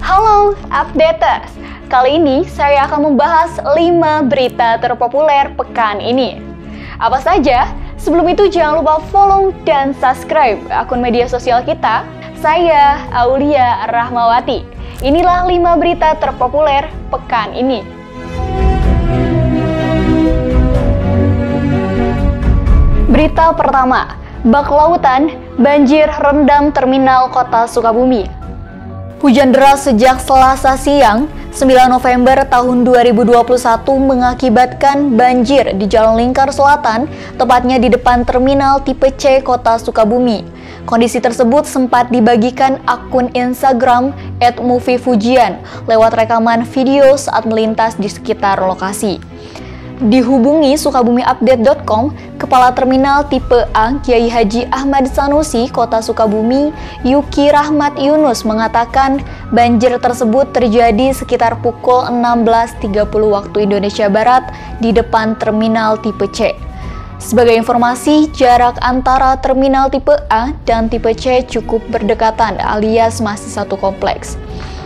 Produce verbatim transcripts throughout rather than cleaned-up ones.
Halo Updaters, kali ini saya akan membahas lima berita terpopuler pekan ini. Apa saja? Sebelum itu jangan lupa follow dan subscribe akun media sosial kita. Saya Aulia Rahmawati. Inilah lima berita terpopuler pekan ini. Berita pertama, bak lautan, banjir rendam terminal kota Sukabumi. Hujan deras sejak Selasa siang, sembilan November tahun dua ribu dua puluh satu mengakibatkan banjir di Jalan Lingkar Selatan, tepatnya di depan terminal tipe C kota Sukabumi. Kondisi tersebut sempat dibagikan akun Instagram et moviefujian lewat rekaman video saat melintas di sekitar lokasi. Dihubungi sukabumi update dot com, Kepala Terminal Tipe A Kiai Haji Ahmad Sanusi, Kota Sukabumi, Yuki Rahmat Yunus mengatakan banjir tersebut terjadi sekitar pukul enam belas tiga puluh waktu Indonesia Barat di depan Terminal Tipe C. Sebagai informasi, jarak antara Terminal Tipe A dan Tipe C cukup berdekatan alias masih satu kompleks.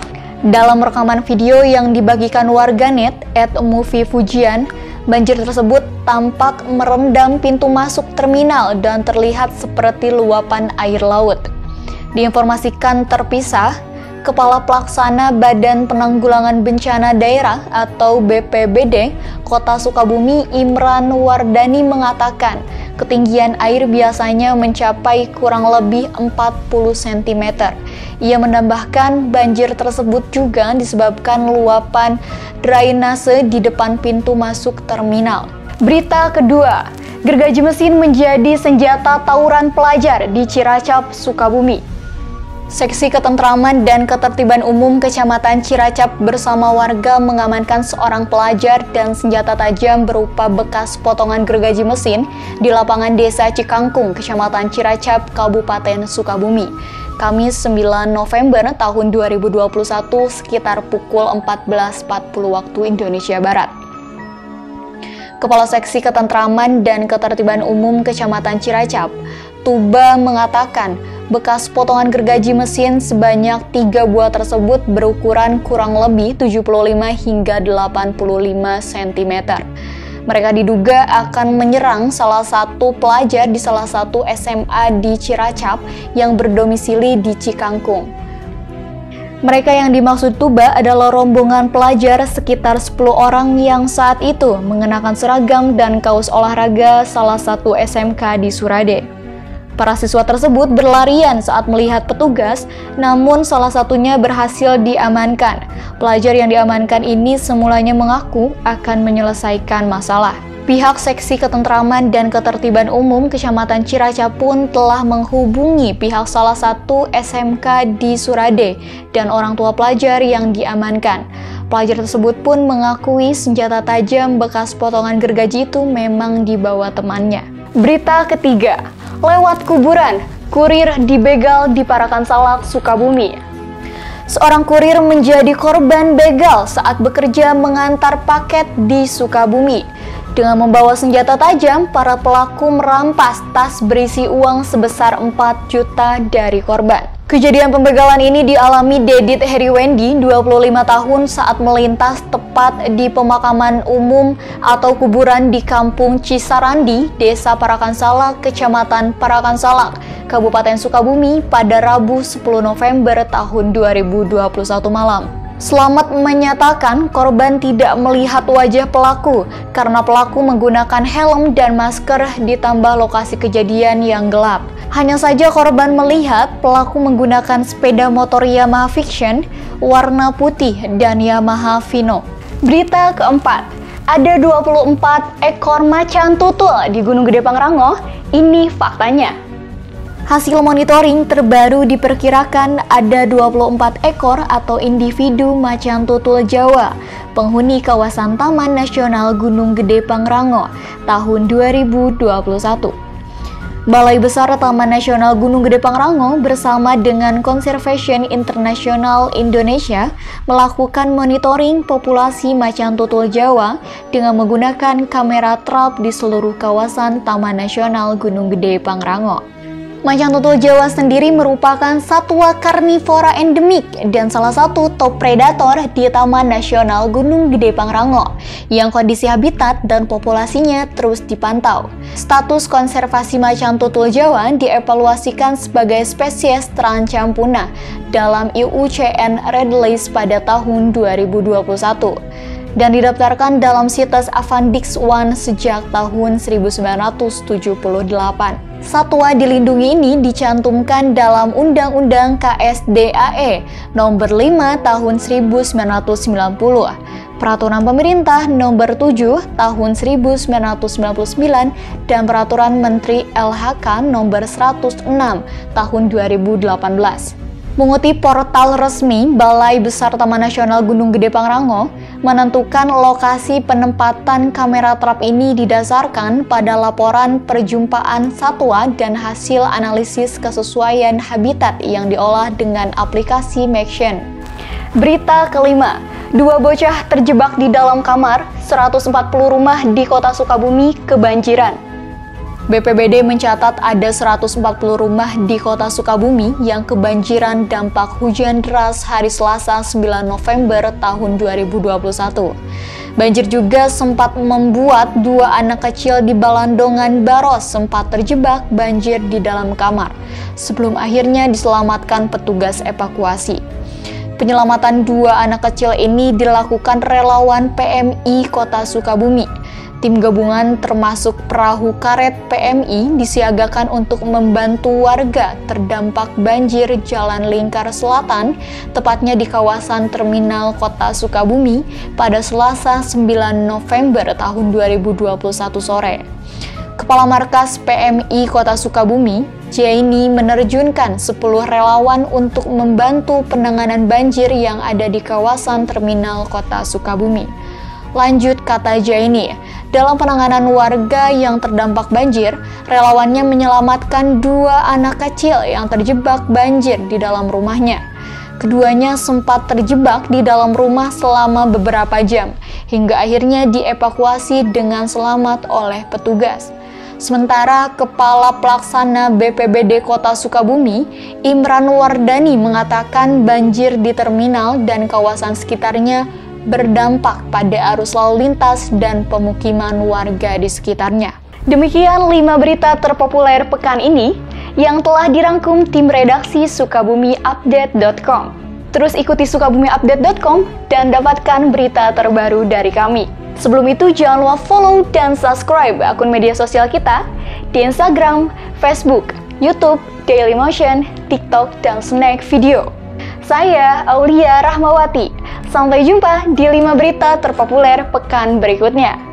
Dalam rekaman video yang dibagikan warganet et moviefujian, banjir tersebut tampak merendam pintu masuk terminal dan terlihat seperti luapan air laut. Diinformasikan terpisah, Kepala Pelaksana Badan Penanggulangan Bencana Daerah atau B P B D Kota Sukabumi Imran Wardani mengatakan ketinggian air biasanya mencapai kurang lebih empat puluh sentimeter. Ia menambahkan banjir tersebut juga disebabkan luapan drainase di depan pintu masuk terminal. Berita kedua, gergaji mesin menjadi senjata tawuran pelajar di Ciracap, Sukabumi. Seksi Ketentraman dan Ketertiban Umum Kecamatan Ciracap bersama warga mengamankan seorang pelajar dan senjata tajam berupa bekas potongan gergaji mesin di lapangan Desa Cikangkung, Kecamatan Ciracap, Kabupaten Sukabumi, Kamis sembilan November tahun dua ribu dua puluh satu sekitar pukul empat belas empat puluh waktu Indonesia Barat. Kepala Seksi Ketentraman dan Ketertiban Umum Kecamatan Ciracap, Tuba, mengatakan bekas potongan gergaji mesin sebanyak tiga buah tersebut berukuran kurang lebih tujuh puluh lima hingga delapan puluh lima sentimeter. Mereka diduga akan menyerang salah satu pelajar di salah satu S M A di Ciracap yang berdomisili di Cikangkung. Mereka yang dimaksud Tuba adalah rombongan pelajar sekitar sepuluh orang yang saat itu mengenakan seragam dan kaos olahraga salah satu S M K di Surade. Para siswa tersebut berlarian saat melihat petugas, namun salah satunya berhasil diamankan. Pelajar yang diamankan ini semulanya mengaku akan menyelesaikan masalah. Pihak Seksi Ketentraman dan Ketertiban Umum Kecamatan Ciracap pun telah menghubungi pihak salah satu S M K di Surade dan orang tua pelajar yang diamankan. Pelajar tersebut pun mengakui senjata tajam bekas potongan gergaji itu memang dibawa temannya. Berita ketiga, lewat kuburan, kurir dibegal di Parakan Salak, Sukabumi. Seorang kurir menjadi korban begal saat bekerja mengantar paket di Sukabumi. Dengan membawa senjata tajam, para pelaku merampas tas berisi uang sebesar empat juta dari korban. Kejadian pembegalan ini dialami Dedit Heriwendi, dua puluh lima tahun, saat melintas tepat di pemakaman umum atau kuburan di Kampung Cisarandi, Desa Parakan Salak, Kecamatan Parakan Salak, Kabupaten Sukabumi pada Rabu sepuluh November tahun dua ribu dua puluh satu malam. Selamat menyatakan korban tidak melihat wajah pelaku karena pelaku menggunakan helm dan masker ditambah lokasi kejadian yang gelap. Hanya saja korban melihat pelaku menggunakan sepeda motor Yamaha Vision warna putih dan Yamaha Vino. Berita keempat, ada dua puluh empat ekor macan tutul di Gunung Gede Pangrango. Ini faktanya. Hasil monitoring terbaru diperkirakan ada dua puluh empat ekor atau individu macan tutul Jawa, penghuni kawasan Taman Nasional Gunung Gede Pangrango tahun dua ribu dua puluh satu. Balai Besar Taman Nasional Gunung Gede Pangrango bersama dengan Conservation International Indonesia melakukan monitoring populasi macan tutul Jawa dengan menggunakan kamera trap di seluruh kawasan Taman Nasional Gunung Gede Pangrango. Macan tutul Jawa sendiri merupakan satwa karnivora endemik dan salah satu top predator di Taman Nasional Gunung Gede Pangrango yang kondisi habitat dan populasinya terus dipantau. Status konservasi macan tutul Jawa dievaluasikan sebagai spesies terancam punah dalam I U C N Red List pada tahun dua ribu dua puluh satu dan didaftarkan dalam situs Avandix One sejak tahun seribu sembilan ratus tujuh puluh delapan. Satwa dilindungi ini dicantumkan dalam Undang-Undang K S D A E Nomor lima Tahun seribu sembilan ratus sembilan puluh, Peraturan Pemerintah Nomor tujuh Tahun seribu sembilan ratus sembilan puluh sembilan, dan Peraturan Menteri L H K Nomor seratus enam Tahun dua ribu delapan belas. Mengutip portal resmi Balai Besar Taman Nasional Gunung Gede Pangrango, menentukan lokasi penempatan kamera trap ini didasarkan pada laporan perjumpaan satwa dan hasil analisis kesesuaian habitat yang diolah dengan aplikasi Maxen. Berita kelima, dua bocah terjebak di dalam kamar, seratus empat puluh rumah di Kota Sukabumi kebanjiran. B P B D mencatat ada seratus empat puluh rumah di Kota Sukabumi yang kebanjiran dampak hujan deras hari Selasa sembilan November tahun dua ribu dua puluh satu. Banjir juga sempat membuat dua anak kecil di Balandongan Baros sempat terjebak banjir di dalam kamar, sebelum akhirnya diselamatkan petugas evakuasi. Penyelamatan dua anak kecil ini dilakukan relawan P M I Kota Sukabumi. Tim gabungan termasuk perahu karet P M I disiagakan untuk membantu warga terdampak banjir Jalan Lingkar Selatan, tepatnya di kawasan Terminal Kota Sukabumi pada Selasa sembilan November tahun dua ribu dua puluh satu sore. Kepala Markas P M I Kota Sukabumi, Jaini, menerjunkan sepuluh relawan untuk membantu penanganan banjir yang ada di kawasan Terminal Kota Sukabumi. Lanjut kata Jaini, dalam penanganan warga yang terdampak banjir, relawannya menyelamatkan dua anak kecil yang terjebak banjir di dalam rumahnya. Keduanya sempat terjebak di dalam rumah selama beberapa jam, hingga akhirnya dievakuasi dengan selamat oleh petugas. Sementara Kepala Pelaksana B P B D Kota Sukabumi, Imran Wardani, mengatakan banjir di terminal dan kawasan sekitarnya berdampak pada arus lalu lintas dan pemukiman warga di sekitarnya. Demikian lima berita terpopuler pekan ini yang telah dirangkum tim redaksi Sukabumi Update dot com. Terus ikuti Sukabumi Update dot com dan dapatkan berita terbaru dari kami. Sebelum itu jangan lupa follow dan subscribe akun media sosial kita di Instagram, Facebook, YouTube, Dailymotion, TikTok, dan Snack Video. Saya Aulia Rahmawati. Sampai jumpa di lima berita terpopuler pekan berikutnya.